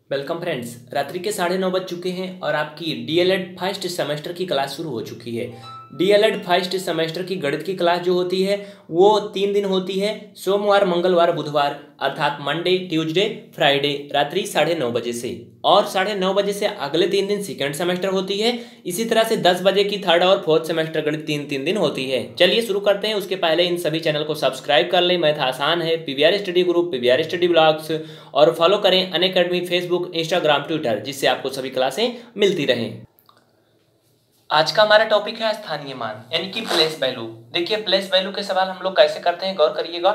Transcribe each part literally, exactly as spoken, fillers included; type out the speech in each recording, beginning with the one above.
Welcome friends. रात्रि के साढ़े नौ बज चुके हैं और आपकी डीएलएड फर्स्ट सेमेस्टर की क्लास शुरू हो चुकी है। डीएलएड फर्स्ट सेमेस्टर की गणित की क्लास जो होती है वो तीन दिन होती है, सोमवार, मंगलवार, बुधवार, अर्थात मंडे, ट्यूसडे, फ्राइडे, रात्रि साढ़े नौ बजे से। और साढ़े नौ बजे से अगले तीन दिन सेकेंड सेमेस्टर होती है। इसी तरह से दस बजे की थर्ड और फोर्थ सेमेस्टर गणित तीन तीन दिन होती है। चलिए शुरू करते हैं। उसके पहले इन सभी चैनल को सब्सक्राइब कर लें। मैथ आसान है, PVR study group, PVR study blogs, और फॉलो करें अनअकैडमी फेसबुक, इंस्टाग्राम, ट्विटर, जिससे आपको सभी क्लासें मिलती रहें। आज का हमारा टॉपिक है स्थानीय मान यानी कि प्लेस वैल्यू। देखिए, प्लेस वैल्यू के सवाल हम लोग कैसे करते हैं, गौर करिएगा।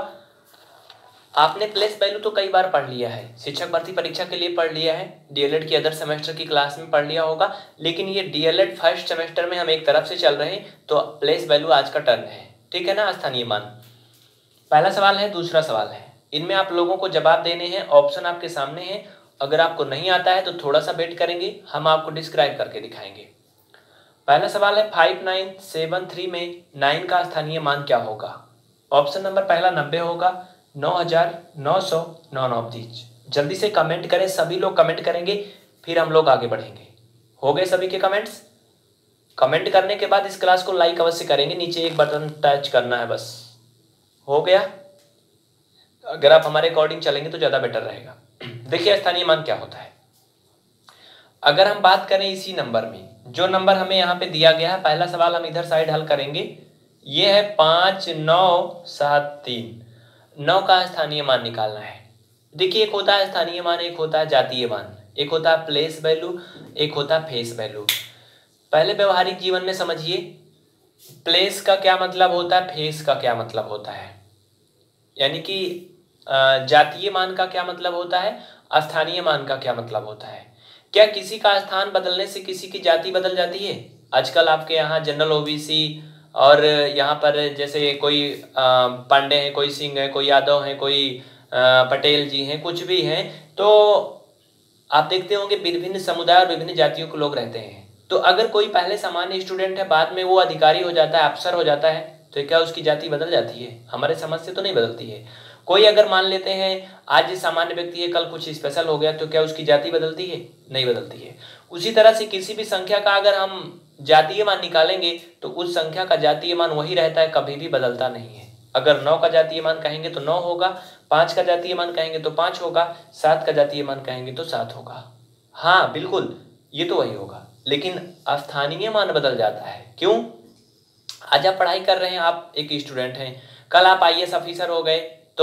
आपने प्लेस वैल्यू तो कई बार पढ़ लिया है, शिक्षक भर्ती परीक्षा के लिए पढ़ लिया है, डीएलएड की अदर सेमेस्टर की क्लास में पढ़ लिया होगा, लेकिन ये डीएलएड फर्स्ट सेमेस्टर में हम एक तरफ से चल रहे हैं, तो प्लेस वैल्यू आज का टर्न है। ठीक है ना। स्थानीय मान पहला सवाल है, दूसरा सवाल है। इनमें आप लोगों को जवाब देने हैं, ऑप्शन आपके सामने है। अगर आपको नहीं आता है तो थोड़ा सा वेट करेंगे, हम आपको डिस्क्राइब करके दिखाएंगे। पहला सवाल है, फाइव नाइन सेवन थ्री में नाइन का स्थानीय मान क्या होगा। ऑप्शन नंबर पहला नब्बे होगा, नौ हजार, नौ सौ, नौ नौतीस। जल्दी से कमेंट करें, सभी लोग कमेंट करेंगे, फिर हम लोग आगे बढ़ेंगे। हो गए सभी के कमेंट्स? कमेंट करने के बाद इस क्लास को लाइक अवश्य करेंगे, नीचे एक बटन टच करना है बस। हो गया? अगर आप हमारे अकॉर्डिंग चलेंगे तो ज़्यादा बेटर रहेगा। देखिए, स्थानीय मान क्या होता है। अगर हम बात करें इसी नंबर में, जो नंबर हमें यहाँ पे दिया गया है, पहला सवाल हम इधर साइड हल करेंगे। ये है पाँच नौ सात तीन। नौ का स्थानीय मान निकालना है। देखिए, एक होता है स्थानीय मान, एक होता है जातीय मान, एक होता है प्लेस वैल्यू, एक होता है फेस वैल्यू। पहले व्यवहारिक जीवन में समझिए, प्लेस का क्या मतलब होता है, फेस का क्या मतलब होता है। यानी कि जातीय मान का क्या मतलब होता है, स्थानीय मान का क्या मतलब होता है। क्या किसी का स्थान बदलने से किसी की जाति बदल जाती है? आजकल आपके यहाँ जनरल ओबीसी और यहाँ पर जैसे कोई पांडे हैं, कोई सिंह है, कोई यादव है, कोई आ, पटेल जी हैं, कुछ भी हैं, तो आप देखते होंगे विभिन्न समुदाय और विभिन्न जातियों के लोग रहते हैं। तो अगर कोई पहले सामान्य स्टूडेंट है, बाद में वो अधिकारी हो जाता है, अफसर हो जाता है, तो क्या उसकी जाति बदल जाती है? हमारे समझ से तो नहीं बदलती है। कोई अगर मान लेते हैं आज सामान्य व्यक्ति है, कल कुछ स्पेशल हो गया, तो क्या उसकी जाति बदलती है? नहीं बदलती है। उसी तरह से किसी भी संख्या का अगर हम जातीय मान निकालेंगे तो उस संख्या का जातीय मान वही रहता है, कभी भी बदलता नहीं है। अगर नौ का जातीय मान कहेंगे तो नौ होगा, पाँच का जातीय मान कहेंगे तो पाँच होगा, सात का जातीय मान कहेंगे तो सात होगा। हाँ बिल्कुल, ये तो वही होगा, लेकिन स्थानीय मान बदल जाता है। क्यों? आज आप पढ़ाई कर रहे हैं, आप एक स्टूडेंट हैं, कल आप आईएएस ऑफिसर हो गए तो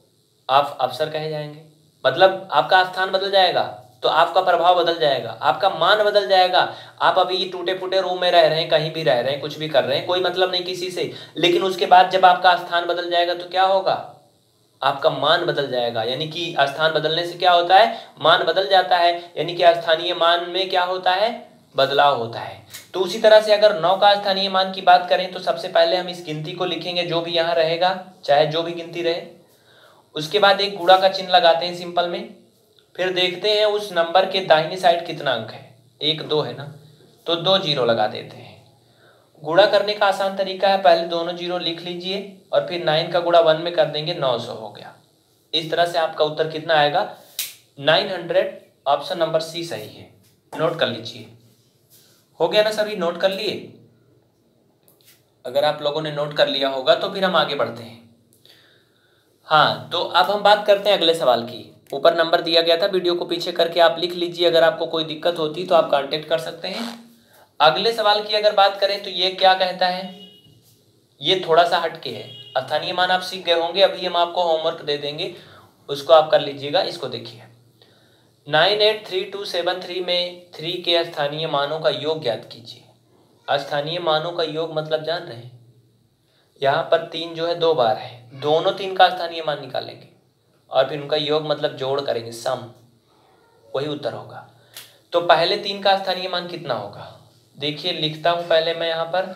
आप अफसर कहे जाएंगे, मतलब आपका स्थान बदल जाएगा, तो आपका प्रभाव बदल जाएगा, आपका मान बदल जाएगा। आप अभी ये टूटे फूटे रूम में रह रहे हैं, कहीं भी रह रहे हैं, कुछ भी कर रहे हैं, कोई मतलब नहीं किसी से, लेकिन उसके बाद जब आपका स्थान बदल जाएगा तो क्या होगा? आपका मान बदल जाएगा। यानी कि स्थान बदलने से क्या होता है? मान बदल जाता है। यानी कि स्थानीय मान में क्या होता है? बदलाव होता है। तो उसी तरह से अगर नौ का स्थानीय मान की बात करें तो सबसे पहले हम इस गिनती को लिखेंगे, जो भी यहाँ रहेगा, चाहे जो भी गिनती रहे। उसके बाद एक गुणा का चिन्ह लगाते हैं सिंपल में, फिर देखते हैं उस नंबर के दाहिनी साइड कितना अंक है। एक दो है ना, तो दो जीरो लगा देते हैं। गुणा करने का आसान तरीका है, पहले दोनों जीरो लिख लीजिए और फिर नाइन का गुणा वन में कर देंगे, नौ सौ हो गया। इस तरह से आपका उत्तर कितना आएगा? Nine hundred. Option number C सही है, नोट कर लीजिए। हो गया ना सभी? नोट कर लिए? अगर आप लोगों ने नोट कर लिया होगा तो फिर हम आगे बढ़ते हैं। हाँ, तो अब हम बात करते हैं अगले सवाल की। ऊपर नंबर दिया गया था, वीडियो को पीछे करके आप लिख लीजिए। अगर आपको कोई दिक्कत होती तो आप कांटेक्ट कर सकते हैं। अगले सवाल की अगर बात करें तो ये क्या कहता है, ये थोड़ा सा हटके है। स्थानीय मान आप सीख गए होंगे, अभी हम आपको होमवर्क दे देंगे, उसको आप कर लीजिएगा। इसको देखिए, nine eight three two seven three में थ्री के स्थानीय मानों का योग ज्ञात कीजिए। स्थानीय मानों का योग मतलब जान रहे हैं? यहाँ पर तीन जो है दो बार है, दोनों तीन का स्थानीय मान निकालेंगे और फिर उनका योग मतलब जोड़ करेंगे, सम, वही उत्तर होगा। तो पहले तीन का स्थानीय मान कितना होगा? देखिए, लिखता हूं पहले मैं यहाँ पर।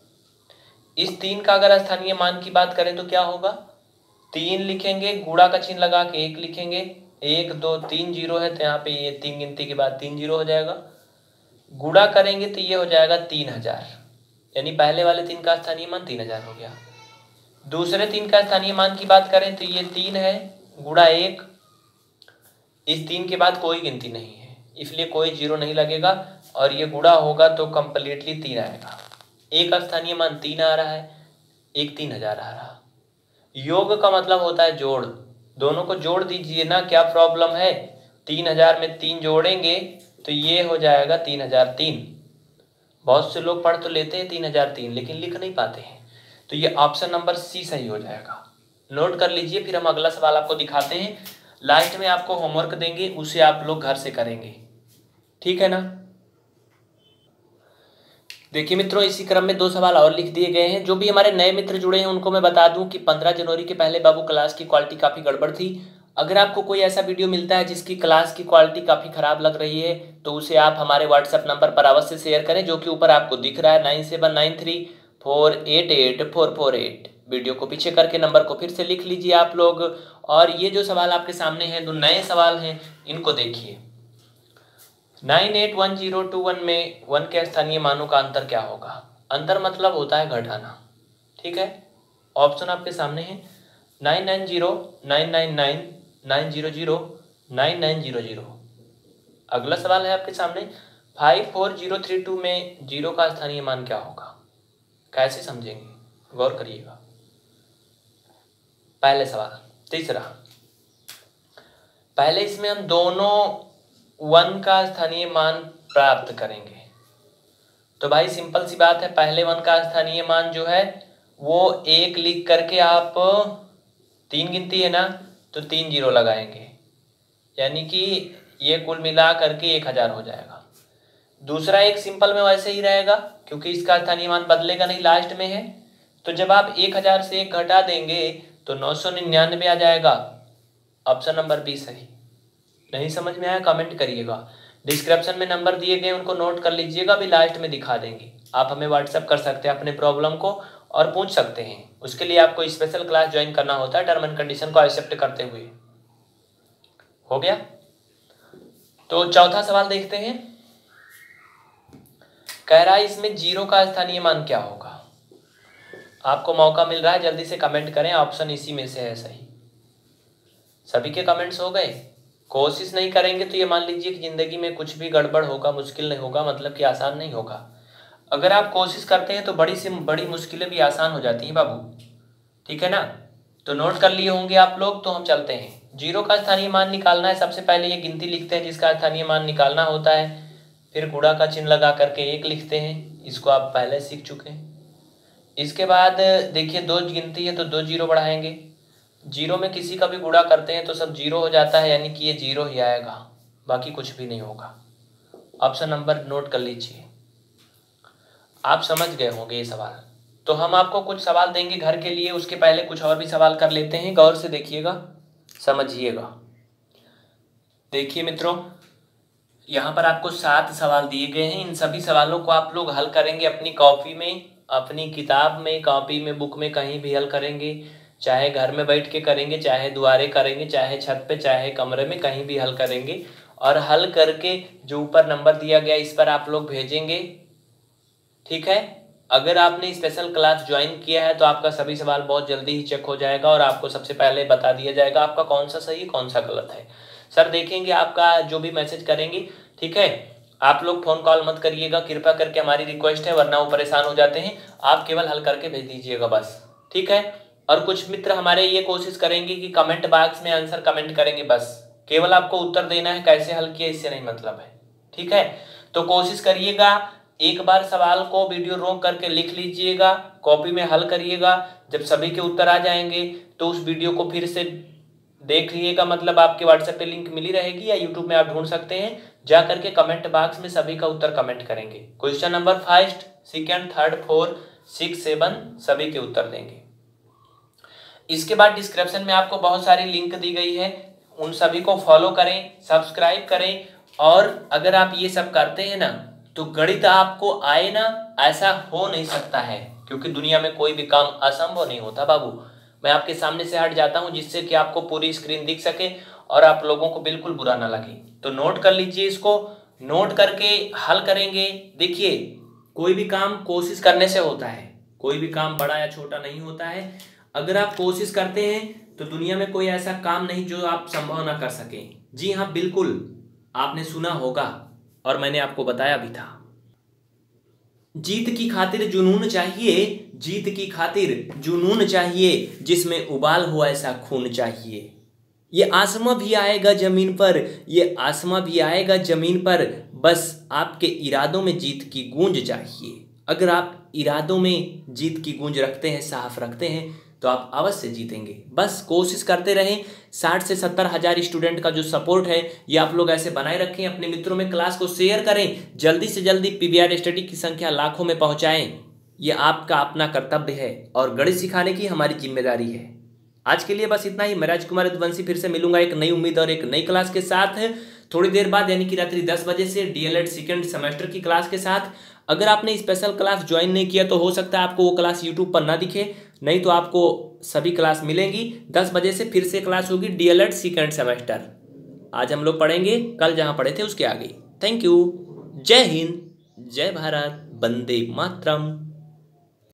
इस तीन का अगर स्थानीय मान की बात करें तो क्या होगा? तीन लिखेंगे, गुणा का चिन्ह लगा के एक लिखेंगे, एक दो तीन जीरो है तो यहाँ पे ये तीन गिनती के बाद तीन जीरो हो जाएगा। गुणा करेंगे तो ये हो जाएगा तीन हजार, यानी पहले वाले तीन का स्थानीय मान तीन हजार हो गया। दूसरे तीन का स्थानीय मान की बात करें तो ये तीन है, गुणा एक, इस तीन के बाद कोई गिनती नहीं है, इसलिए कोई जीरो नहीं लगेगा और ये गुणा होगा तो कंप्लीटली तीन आएगा। एक स्थानीय मान तीन आ रहा है, एक तीन हजार आ रहा। योग का मतलब होता है जोड़, दोनों को जोड़ दीजिए ना, क्या प्रॉब्लम है। तीन हजार में तीन जोड़ेंगे तो ये हो जाएगा तीन हजार तीन। बहुत से लोग पढ़ तो लेते हैं तीन हजार तीन, लेकिन लिख नहीं पाते हैं, तो ये ऑप्शन नंबर सी सही हो जाएगा। नोट कर लीजिए, फिर हम अगला सवाल आपको दिखाते हैं। लास्ट में आपको होमवर्क देंगे, उसे आप लोग घर से करेंगे, ठीक है ना। देखिए मित्रों, इसी क्रम में दो सवाल और लिख दिए गए हैं। जो भी हमारे नए मित्र जुड़े हैं उनको मैं बता दूं कि पंद्रह जनवरी के पहले बाबू क्लास की क्वालिटी काफ़ी गड़बड़ थी। अगर आपको कोई ऐसा वीडियो मिलता है जिसकी क्लास की क्वालिटी काफ़ी ख़राब लग रही है तो उसे आप हमारे व्हाट्सएप नंबर पर अवश्य शेयर करें, जो कि ऊपर आपको दिख रहा है nine seven nine three four eight eight four four eight. Video को पीछे करके नंबर को फिर से लिख लीजिए आप लोग। और ये जो सवाल आपके सामने हैं, दो नए सवाल हैं, इनको देखिए। Nine eight one zero two one में वन के स्थानीय मानों का अंतर क्या होगा। अंतर मतलब होता है घटाना, ठीक है। ऑप्शन आपके सामने है nine nine zero nine nine nine nine zero zero nine nine zero zero. अगला सवाल है आपके सामने five four zero three two में जीरो का स्थानीय मान क्या होगा। कैसे समझेंगे, गौर करिएगा। पहले सवाल। तीसरा, पहले इसमें हम दोनों वन का स्थानीय मान प्राप्त करेंगे। तो भाई सिंपल सी बात है, पहले वन का स्थानीय मान जो है वो एक लिख करके आप तीन गिनती है ना, तो तीन जीरो लगाएंगे, यानी कि ये कुल मिला करके एक हजार हो जाएगा। दूसरा एक सिंपल में वैसे ही रहेगा क्योंकि इसका स्थानीय मान बदलेगा नहीं, लास्ट में है। तो जब आप एक हजार से एक घटा देंगे तो नौ सौ निन्यानवे आ जाएगा। ऑप्शन नंबर बी सही। नहीं समझ में आया कमेंट करिएगा। डिस्क्रिप्शन में नंबर दिए गए उनको नोट कर लीजिएगा, अभी लास्ट में दिखा देंगे। आप हमें व्हाट्सएप कर सकते हैं अपने प्रॉब्लम को और पूछ सकते हैं। उसके लिए आपको स्पेशल क्लास ज्वाइन करना होता है टर्म एंड कंडीशन को एक्सेप्ट करते हुए। हो गया। तो चौथा सवाल देखते हैं। कह रहा है इसमें जीरो का स्थानीय मान क्या होगा। आपको मौका मिल रहा है, जल्दी से कमेंट करें, ऑप्शन इसी में से है सही। सभी के कमेंट्स हो गए। कोशिश नहीं करेंगे तो ये मान लीजिए कि जिंदगी में कुछ भी गड़बड़ होगा, मुश्किल नहीं होगा, मतलब कि आसान नहीं होगा। अगर आप कोशिश करते हैं तो बड़ी से बड़ी मुश्किलें भी आसान हो जाती हैं बाबू, ठीक है ना। तो नोट कर लिए होंगे आप लोग। तो हम चलते हैं। जीरो का स्थानीय मान निकालना है। सबसे पहले ये गिनती लिखते हैं जिसका स्थानीय मान निकालना होता है, फिर गुणा का चिन्ह लगा करके एक लिखते हैं, इसको आप पहले सीख चुके हैं। इसके बाद देखिए दो गिनती है तो दो जीरो बढ़ाएंगे। जीरो में किसी का भी गुणा करते हैं तो सब जीरो हो जाता है, यानी कि ये जीरो ही आएगा, बाकी कुछ भी नहीं होगा। ऑप्शन नंबर नोट कर लीजिए। आप समझ गए होंगे ये सवाल। तो हम आपको कुछ सवाल देंगे घर के लिए, उसके पहले कुछ और भी सवाल कर लेते हैं। गौर से देखिएगा, समझिएगा। देखिए मित्रों, यहाँ पर आपको सात सवाल दिए गए हैं। इन सभी सवालों को आप लोग हल करेंगे अपनी कॉपी में, अपनी किताब में, कॉपी में, बुक में, कहीं भी हल करेंगे। चाहे घर में बैठ के करेंगे, चाहे दुआरे करेंगे, चाहे छत पे, चाहे कमरे में, कहीं भी हल करेंगे। और हल करके जो ऊपर नंबर दिया गया इस पर आप लोग भेजेंगे, ठीक है। अगर आपने स्पेशल क्लास ज्वाइन किया है तो आपका सभी सवाल बहुत जल्दी ही चेक हो जाएगा और आपको सबसे पहले बता दिया जाएगा आपका कौन सा सही कौन सा गलत है। सर देखेंगे आपका जो भी मैसेज करेंगे, ठीक है। आप लोग फोन कॉल मत करिएगा, कृपया करके, हमारी रिक्वेस्ट है, वरना वो परेशान हो जाते हैं। आप केवल हल करके भेज दीजिएगा बस, ठीक है। और कुछ मित्र हमारे ये कोशिश करेंगे कि कमेंट बॉक्स में आंसर कमेंट करेंगे, बस केवल आपको उत्तर देना है, कैसे हल किया इससे नहीं मतलब है, ठीक है। तो कोशिश करिएगा, एक बार सवाल को वीडियो रोक करके लिख लीजिएगा, कॉपी में हल करिएगा। जब सभी के उत्तर आ जाएंगे तो उस वीडियो को फिर से देख लीजिएगा, मतलब आपके व्हाट्सएप पे लिंक मिली रहेगी या यूट्यूब में आप ढूंढ सकते हैं, जा करके कमेंट बॉक्स में सभी का उत्तर कमेंट करेंगे। Question number first, second, third, four, six, seven सभी के उत्तर देंगे। इसके बाद डिस्क्रिप्शन में आपको बहुत सारी लिंक दी गई है, उन सभी को फॉलो करें, सब्सक्राइब करें। और अगर आप ये सब करते हैं ना तो गणित आपको आए ना, ऐसा हो नहीं सकता है, क्योंकि दुनिया में कोई भी काम असंभव नहीं होता बाबू। मैं आपके सामने से हट जाता हूं जिससे कि आपको पूरी स्क्रीन दिख सके और आप लोगों को बिल्कुल बुरा ना लगे। तो नोट कर लीजिए, इसको नोट करके हल करेंगे। देखिए, कोई भी काम कोशिश करने से होता है, कोई भी काम बड़ा या छोटा नहीं होता है। अगर आप कोशिश करते हैं तो दुनिया में कोई ऐसा काम नहीं जो आप संभव ना कर सकें। जी हाँ, बिल्कुल आपने सुना होगा और मैंने आपको बताया भी था। जीत की खातिर जुनून चाहिए, जीत की खातिर जुनून चाहिए, जिसमें उबाल हो ऐसा खून चाहिए। ये आसमां भी आएगा जमीन पर, ये आसमां भी आएगा जमीन पर, बस आपके इरादों में जीत की गूंज चाहिए। अगर आप इरादों में जीत की गूंज रखते हैं, साफ रखते हैं, तो आप अवश्य जीतेंगे। बस कोशिश करते रहें। साठ से सत्तर हजार स्टूडेंट का जो सपोर्ट है ये आप लोग ऐसे बनाए रखें। अपने मित्रों में क्लास को शेयर करें। जल्दी से जल्दी पीवीआर स्टडी की संख्या लाखों में पहुंचाएं। ये आपका अपना कर्तव्य है और गणित सिखाने की हमारी जिम्मेदारी है। आज के लिए बस इतना ही। मैं राजकुमार यदुवंशी फिर से मिलूंगा एक नई उम्मीद और एक नई क्लास के साथ थोड़ी देर बाद, यानी कि रात्रि दस बजे से डीएलएड सेकेंड सेमेस्टर की क्लास के साथ। अगर आपने स्पेशल क्लास ज्वाइन नहीं किया तो हो सकता है आपको वो क्लास यूट्यूब पर ना दिखे, नहीं तो आपको सभी क्लास मिलेंगी। दस बजे से फिर से क्लास होगी डीएलएड सेकेंड सेमेस्टर। आज हम लोग पढ़ेंगे, कल जहाँ पढ़े थे उसके आगे। Thank you. जय हिंद, जय भारत, वंदे मातरम।